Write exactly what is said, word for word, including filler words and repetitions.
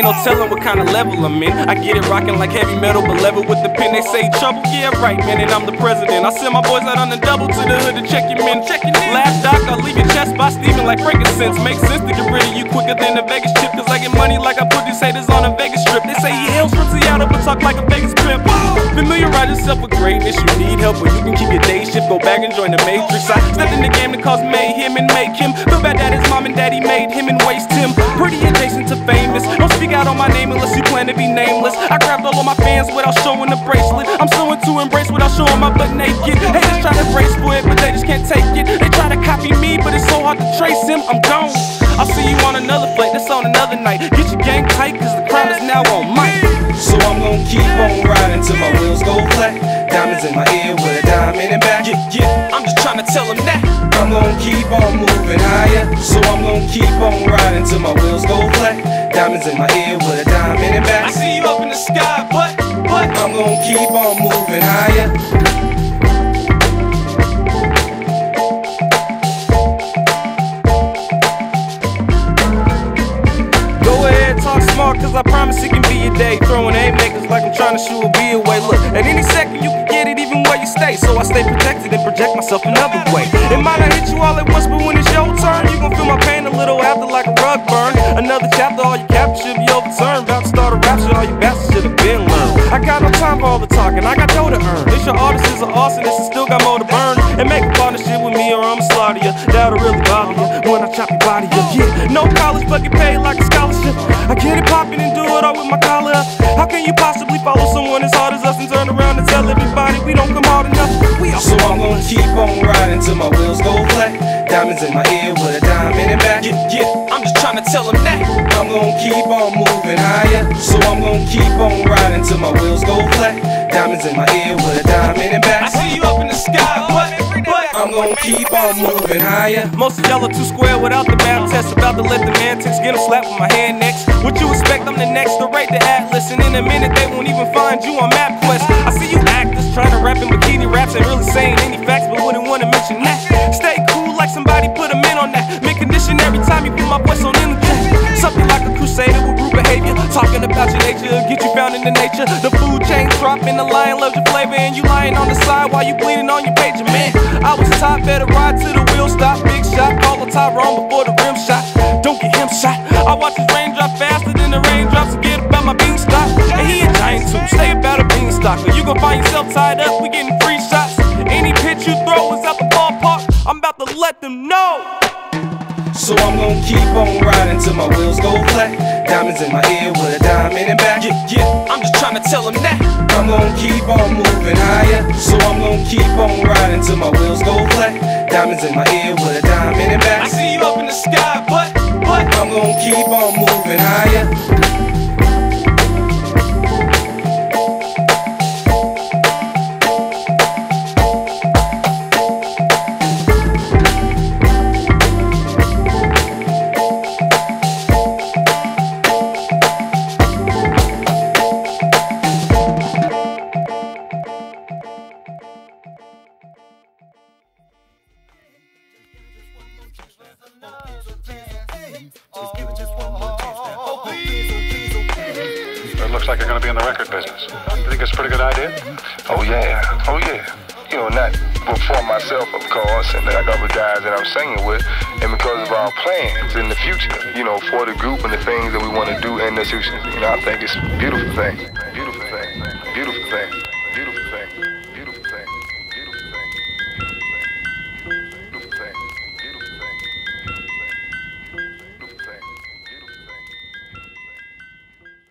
no telling what kind of level I'm in. I get it rocking like heavy metal, but level with the pen. They say trouble, yeah right, man, and I'm the president. I send my boys out on the double to the hood to check your men. Check your in. Laugh doc, I'll leave your chest by Steven like frankincense. Makes sense to get rid of you quicker than the Vegas chip, cause I get money like I put these haters on a Vegas strip. They say he hails from Seattle, but talk like a Vegas pimp. Familiarize yourself with greatness, you need help, but you can keep your day shift. Go back and join the Matrix. I stepped in the game to cause mayhem and make him feel bad that his mom and daddy made him and waste him. Pretty adjacent to famous. Don't speak out on my name unless you plan to be nameless. I grabbed all of my fans without showing the bracelet. I'm so into embrace without showing my butt naked. Haters try to brace for it, but they just can't take it. They try to copy me, but it's so hard to trace him. I'm gone. I'll see you on another flight, that's on another night. Get your game tight, cause the crowd is now on mic. So I'm gon' keep on riding till my wheels go flat. Diamonds in my ear with a dime in the back. Yeah, yeah, I'm just trying to tell them that I'm gon' keep on moving higher. So I'm gon' keep on riding till my wheels go flat. Diamonds in my ear with a dime in the back. I see you up in the sky, but, but I'm gon' keep on moving higher. Cause I promise it can be your day. Throwing haymakers like I'm trying to shoot a bee away. Look, at any second you can get it even where you stay. So I stay protected and project myself another way. It might not hit you all at once, but when it's your turn, you gon' feel my pain a little after like a rug burn. Another chapter, all your captures should be overturned. About to start a rap shit, all you bastards should have been learned. I got no time for all the talking, I got dough to earn. This your artists are arsonists and still got more to burn. And make a partnership with me or I'ma slaughter you. That'll really bother you when I chop your body up. Yeah, no college but get paid like a scholarship. I get it poppin' and do it all with my collar up. How can you possibly follow someone as hard as us and turn around and tell everybody we don't come hard enough? We are so I'm gon' keep on riding till my wheels go flat. Diamonds in my ear with a dime in the back. Yeah, yeah, I'm just trying to tell them that I'm gon' keep on moving higher. So I'm gon' keep on riding till my wheels go flat. Diamonds in my ear with a dime in the back. I see you up in the sky, but, but I'm gon' keep on moving higher. Most of y'all are too square without the math test. About to let the man text get him slapped with my hand next. What you expect? I'm the next to rate the atlas, and in a minute they won't even find you on MapQuest. I see you actors trying to rap in bikini raps, ain't really saying any facts, but wouldn't want to mention that. Stay cool like somebody put a min on that. Make condition every time you put my voice on in the track. Something like a crusader with rude behavior. Talking about your nature, get you found in the nature. The food chain dropping, the lion loves your flavor, and you lying on the side while you bleeding on your pager, man. I was top, better ride to the wheel stop. Big shot, call a Tyrone before the rim shot. Don't get him shot. I watch his raindrop faster than the raindrops. Forget about my beanstalk. And he a giant too. Stay about a beanstalk, or you gon' find yourself tied up. We getting free shots. Any pitch you throw is out the ballpark. I'm about to let them know. So I'm gon' keep on riding till my wheels go flat. Diamonds in my ear with a dime in the back. Yeah, yeah, I'm just trying to tell them that I'm gon' keep on moving higher. So I'm gon' keep on riding till my wheels go flat. Diamonds in my ear with a dime in the back. I see you up in the sky, but, but I'm gon' keep on moving higher. It looks like you're going to be in the record business. You think it's a pretty good idea? Oh yeah, oh yeah. You know, not for myself, of course, and I got the guys that I'm singing with, and because of our plans in the future, you know, for the group and the things that we want to do in the future. You know, I think it's a beautiful thing.